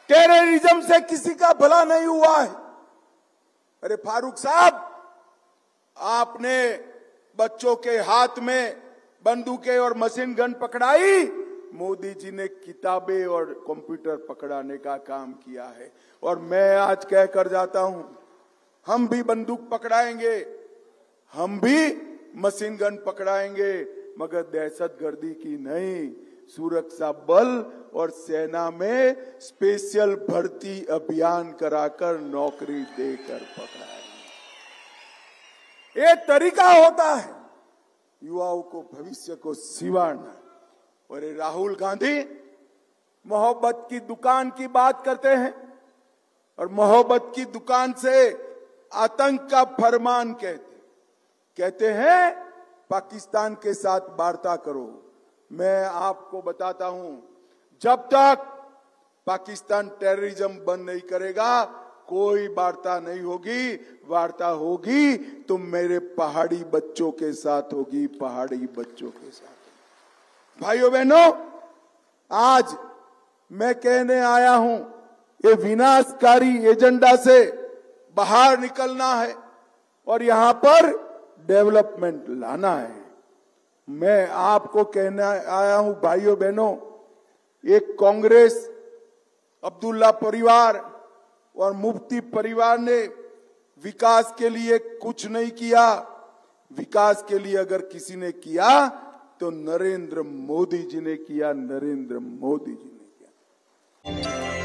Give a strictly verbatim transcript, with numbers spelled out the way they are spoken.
Terrorism से किसी का भला नहीं हुआ है। अरे फारूक साहब, आपने बच्चों के हाथ में बंदूकें और मशीन गन पकड़ाई, मोदी जी ने किताबें और कंप्यूटर पकड़ाने का काम किया है। और मैं आज कह कर जाता हूं, हम भी बंदूक पकड़ाएंगे, हम भी मशीन गन पकड़ाएंगे, मगर दहशतगर्दी की नहीं, सुरक्षा बल और सेना में स्पेशल भर्ती अभियान कराकर नौकरी देकर पकड़ाएंगे। ये तरीका होता है युवाओं को भविष्य को सिवाना। और ये राहुल गांधी मोहब्बत की दुकान की बात करते हैं और मोहब्बत की दुकान से आतंक का फरमान कहते कहते हैं पाकिस्तान के साथ वार्ता करो। मैं आपको बताता हूं, जब तक पाकिस्तान टेररिज्म बंद नहीं करेगा कोई वार्ता नहीं होगी। वार्ता होगी तो मेरे पहाड़ी बच्चों के साथ होगी, पहाड़ी बच्चों के साथ। भाइयों बहनों, आज मैं कहने आया हूं, ये विनाशकारी एजेंडा से बाहर निकलना है और यहां पर डेवलपमेंट लाना है। मैं आपको कहने आया हूं भाइयों बहनों, एक कांग्रेस, अब्दुल्ला परिवार और मुफ्ती परिवार ने विकास के लिए कुछ नहीं किया। विकास के लिए अगर किसी ने किया तो नरेंद्र मोदी जी ने किया, नरेंद्र मोदी जी ने किया।